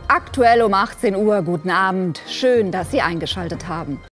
Aktuell um 18 Uhr. Guten Abend. Schön, dass Sie eingeschaltet haben.